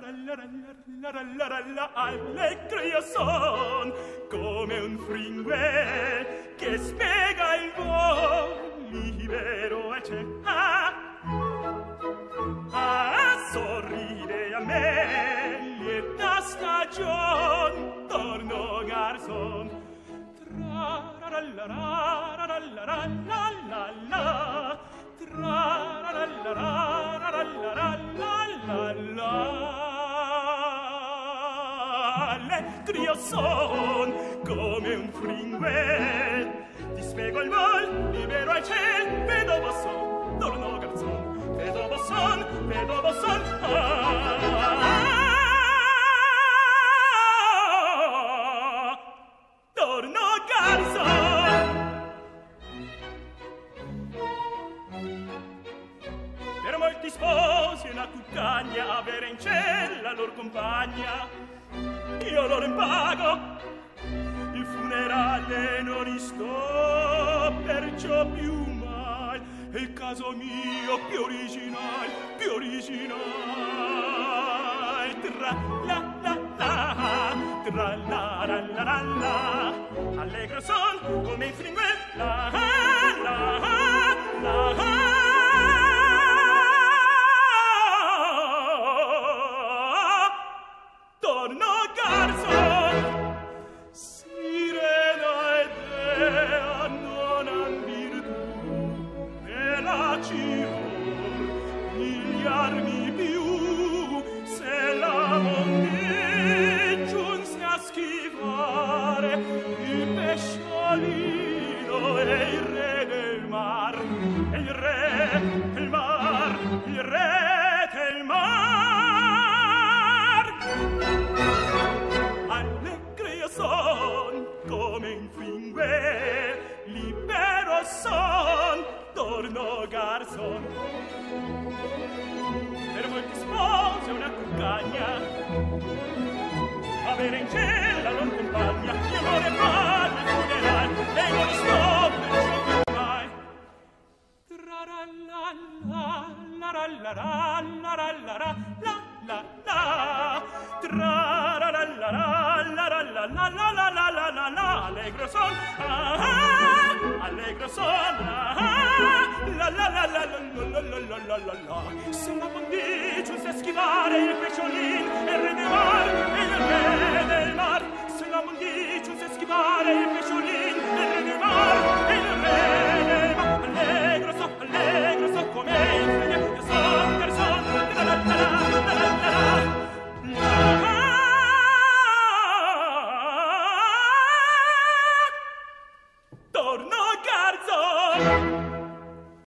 Allegro io son come un fringuè che spiega il vol libero e c'è sorride a me lieta stagion torno garzon tra-ra-ra-la-ra-ra-ra-la-la-la Allegro son come un fringuè ti spiego il vol libero al ciel vedo basson torno garzon vedo basson torno garzon per molti sposi una cuccagna avere in cielo la lor compagna io loro impago il funerale non isto perciò più mai è il caso mio più originale tra la la allegro son come il fringuè torno garzon sirena e dea non han virtù e la cirur migliarmi più se la mondi giunse a schivare il pesciolino e il re del mar e il re del mar il re del mar allegro io son come un fringuè libero son torno garzon per molti sposi una cuccagna avere in cielo la lor compagna io non ne parlo il funeral e non sto per ciò più mai allegro son se la condicio se schivare il pesciolin e il re del mar